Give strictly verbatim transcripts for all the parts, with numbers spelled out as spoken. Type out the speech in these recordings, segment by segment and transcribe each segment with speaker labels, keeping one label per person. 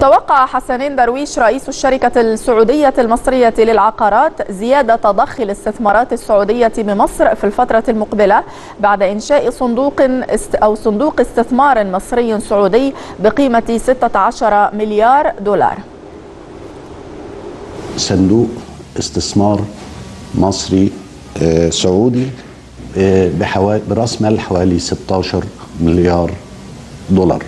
Speaker 1: توقع حسنين درويش رئيس الشركة السعودية المصرية للعقارات زيادة ضخ الاستثمارات السعودية بمصر في الفترة المقبلة بعد إنشاء صندوق است أو صندوق استثمار مصري سعودي بقيمة ستة عشر مليار دولار.
Speaker 2: صندوق استثمار مصري سعودي برأس مال حوالي ستة عشر مليار دولار.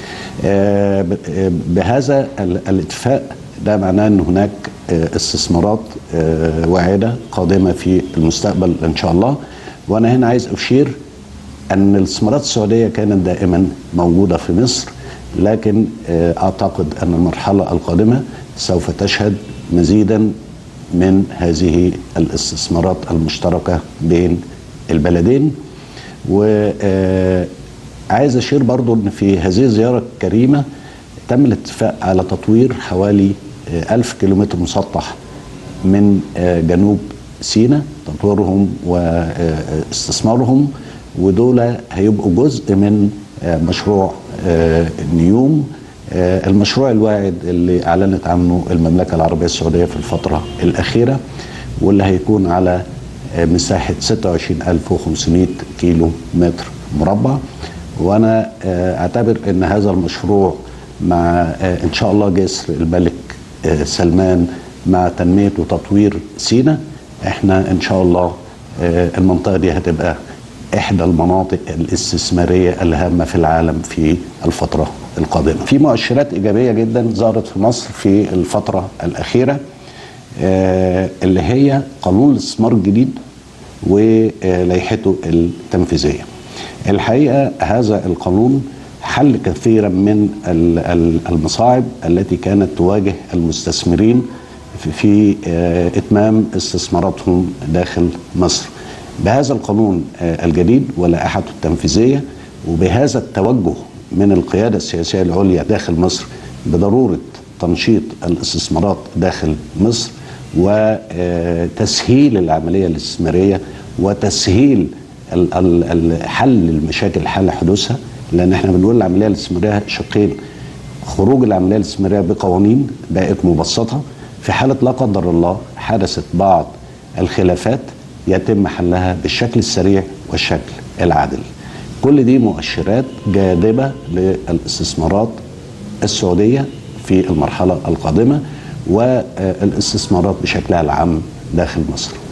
Speaker 2: بهذا الاتفاق ده معناه ان هناك استثمارات واعده قادمه في المستقبل ان شاء الله. وانا هنا عايز اشير ان الاستثمارات السعوديه كانت دائما موجوده في مصر، لكن اعتقد ان المرحله القادمه سوف تشهد مزيدا من هذه الاستثمارات المشتركه بين البلدين. و عايز اشير برضو ان في هذه الزياره الكريمه تم الاتفاق على تطوير حوالي ألف كيلومتر مسطح من جنوب سيناء، تطويرهم واستثمارهم، ودول هيبقوا جزء من مشروع نيوم، المشروع الواعد اللي اعلنت عنه المملكه العربيه السعوديه في الفتره الاخيره، واللي هيكون على مساحه ستة وعشرين ألف وخمسمائة كيلو متر مربع. وانا اعتبر ان هذا المشروع مع ان شاء الله جسر الملك سلمان مع تنميه وتطوير سيناء، احنا ان شاء الله المنطقه دي هتبقى احدى المناطق الاستثماريه الهامه في العالم في الفتره القادمه. في مؤشرات ايجابيه جدا ظهرت في مصر في الفتره الاخيره، اللي هي قانون الاستثمار الجديد ولائحته التنفيذيه. الحقيقه هذا القانون حل كثيرا من المصاعب التي كانت تواجه المستثمرين في اتمام استثماراتهم داخل مصر. بهذا القانون الجديد ولائحته التنفيذيه وبهذا التوجه من القياده السياسيه العليا داخل مصر بضروره تنشيط الاستثمارات داخل مصر وتسهيل العمليه الاستثماريه وتسهيل حل المشاكل حل حدوثها، لان احنا بنقول العمليه الاستثماريه شقين: خروج العمليه الاستثماريه بقوانين بقت مبسطه، في حاله لا قدر الله حدثت بعض الخلافات يتم حلها بالشكل السريع والشكل العادل. كل دي مؤشرات جاذبه للاستثمارات السعوديه في المرحله القادمه والاستثمارات بشكلها العام داخل مصر.